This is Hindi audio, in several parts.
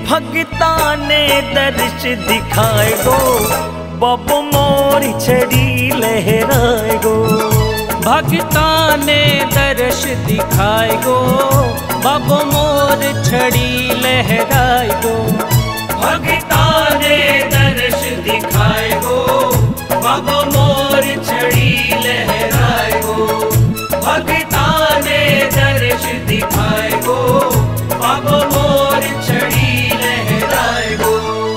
भगता ने दर्श दिखाए गो, बाबो मोर छड़ी लहराए गो। भगता ने दर्श दिखाए गो, बाबो मोर छड़ी लहराए गो। भगता ने दर्श दिखाए गो, बाबो मोर छड़ी लहराए गो। भगता ने दर्श दिखाए गो, बाबो मोर छड़ी लहराए गो।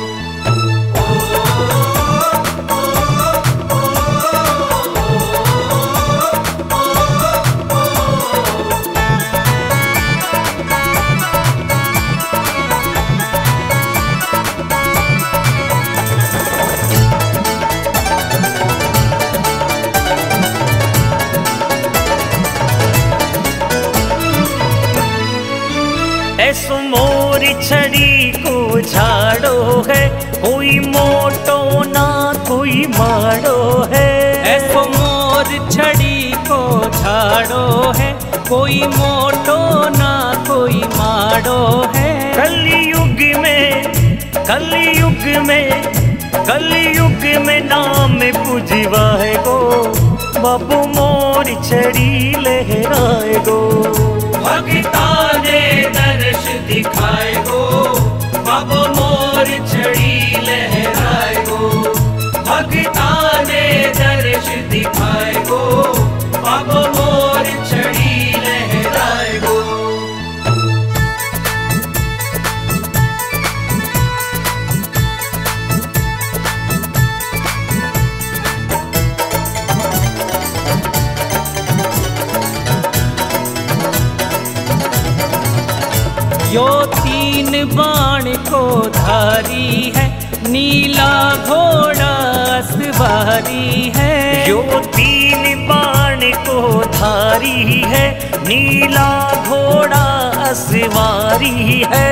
ऐसो मोर छड़ी को झाड़ो है, कोई मोटो ना कोई माड़ो है। ऐसो मोर छड़ी को झाड़ो है, कोई मोटो ना कोई माड़ो है। कलयुग में नाम पुजवाए गो, बाबू मोर छड़ी लहराए गो। भगता ने दर्श दिखाए गो, बाबू मोर छड़ी लहराए गो। भगता ने दर्श दिखाए गो, बाबू मोर छड़ी लहराए गो। यो तीन बाण को धारी है, नीला घोड़ा सवारी है। यो तीन बाण को धारी है, नीला घोड़ा सवारी है।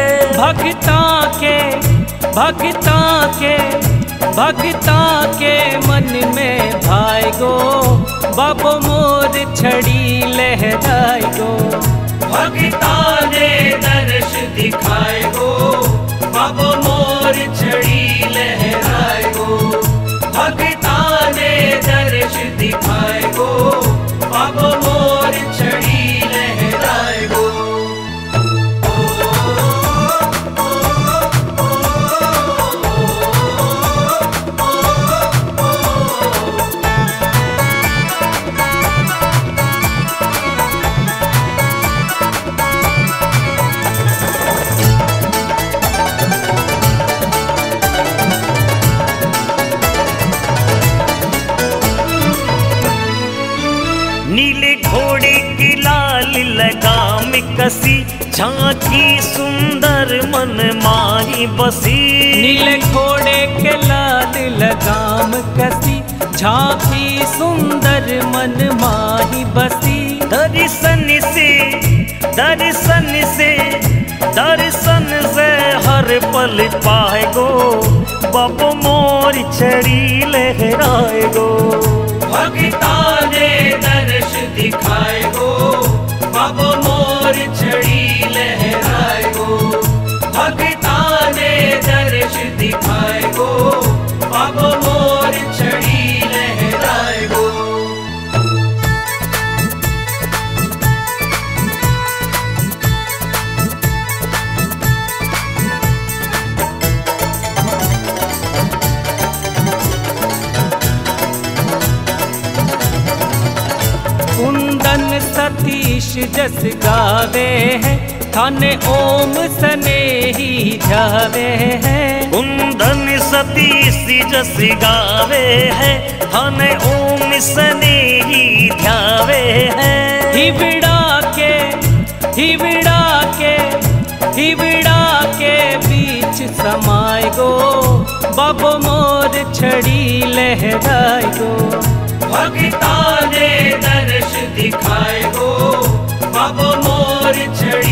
भगता के मन में भाई गो, बाबो मोर छड़ी लहराए गो। भगता ने दर्श दिखाए गो, बाबो मोर छड़ी लहराए गो। भगता ने दर्श दिखाए गो, बाबो मोर छड़ी लहराए गो। नीले घोड़े की लाल लगाम कसी, झांकी सुंदर मन माही बसी। नीले घोड़े के लाल लगाम कसी, झांकी सुंदर मन माही बसी। दर्शन से हर पल पाए गो, बाबो मोर छड़ी लहराए गो। भगता ने दर्श दिखाए गो, बाबो मोर छड़ी लहराए गो। भगता ने दर्श दिखाए गो, बाबो मोर छड़ी लहराए गो। कुंदन सतीश जस गावे हैं, थाने ओम स्नेही जावे हैं। कुंदन सतीश जस गावे है, थाने ओम स्नेही ध्यावे है। हिवड़ा के बीच समाए गो, बाबो मोर छड़ी लहराए गो। भगता ने दर्श दिखाए गो, बाबो मोर छड़ी